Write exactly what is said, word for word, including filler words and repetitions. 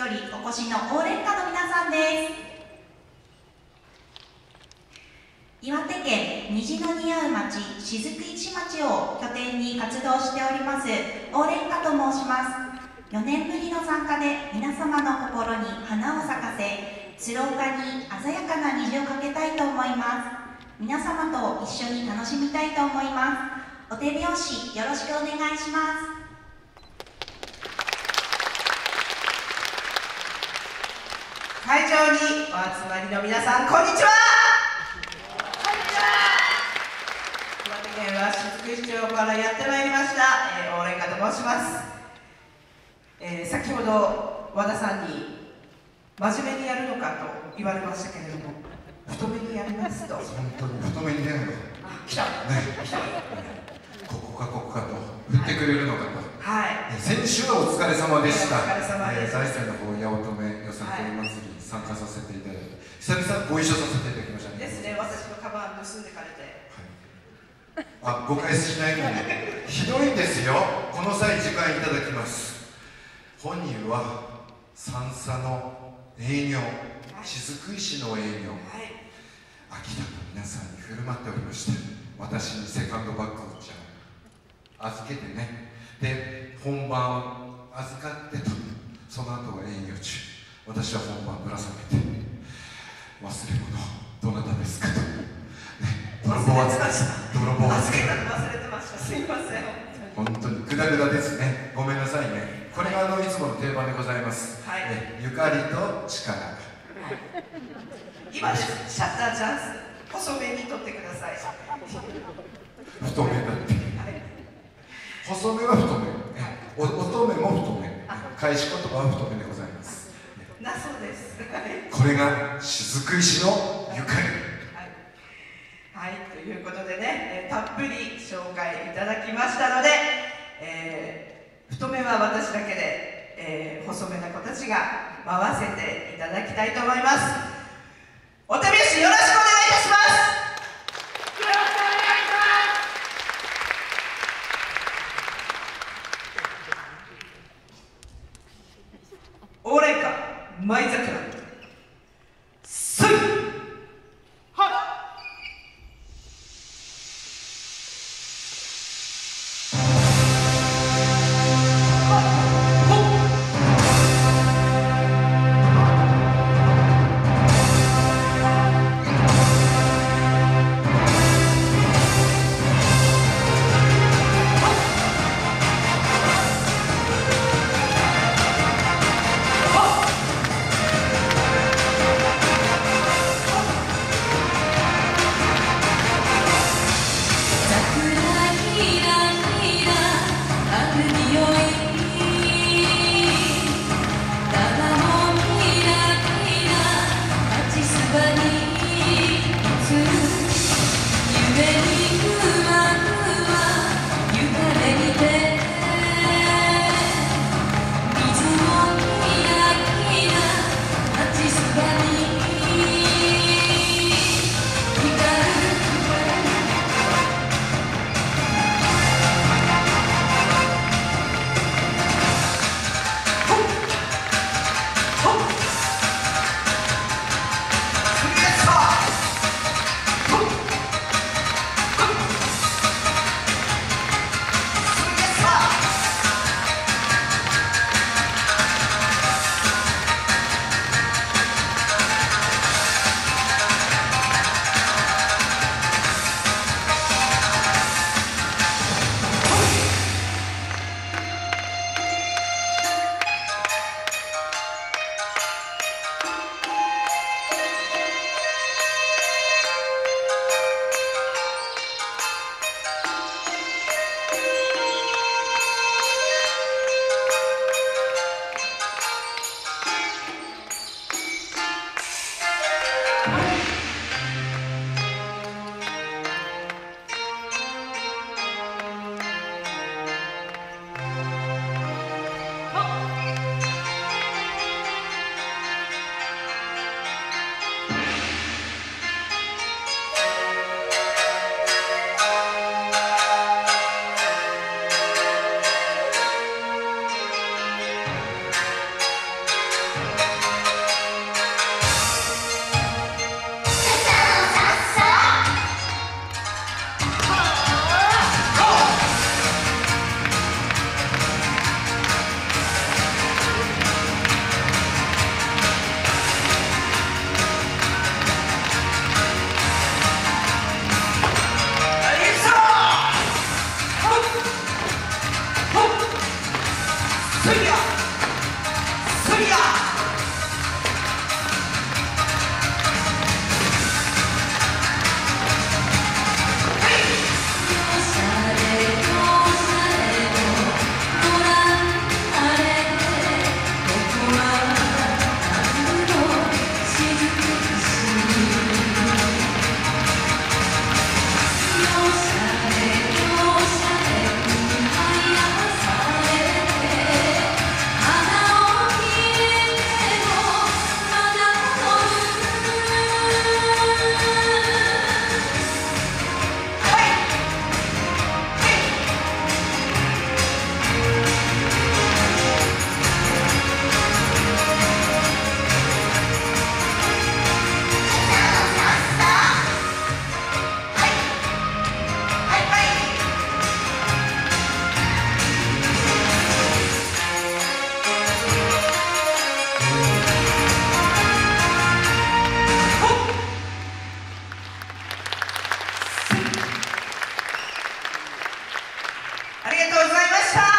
りお越しの応援歌の皆さんです。岩手県虹の似合う町、雫石町を拠点に活動しております応援歌と申します。よねんぶりの参加で皆様の心に花を咲かせ、鶴岡に鮮やかな虹をかけたいと思います。皆様と一緒に楽しみたいと思います。お手拍子よろしくお願いします。 会場にお集まりの皆さん、こんにちは。こんにちは。岩手県は雫石町からやってまいりました、えー、応援歌と申します。えー、先ほど和田さんに真面目にやるのかと言われましたけれども、太めにやりますと。 本当に太めにやるの。 あ、来た。ね、来た。 ここかここかと振ってくれるのかと。 はい。 先週はお疲れ様でした。 お疲れ様です。 大山の方八乙女よさこい祭りに参加させていただいて、久々ご一緒させていただきましたね。 ですね。私のカバン盗んでかれて。 あ、誤解しないように。ひどいんですよ。この際時間いただきます。本人は三叉の営業、雫石の営業、秋田の皆さんに振る舞っておりまして、私にセカンドバッグをじゃあ預けてね、で本番を預かってと、その後は営業中、私は本番ぶら下げて、忘れ物どなたですかと、ね、泥棒預け泥棒預け忘れてました。すいません。 本当にグダグダですね。ごめんなさいね。これがあのいつもの定番でございます。はい、えゆかりと力。はい、 今です。シャッターチャンス。細めに取ってください。 太めだって。はい、細めは太め。お乙女も太め。返し言葉は太めでございます。 だそうです。 これが雫石のゆかり。 はい、ということでね、えー、たっぷり紹介いただきましたので、えー、太めは私だけで、えー、細めな子たちが回せていただきたいと思います。お手拍子よろしくお願いいたします。よろしくお願いします。応援歌舞桜すいありがとうございました。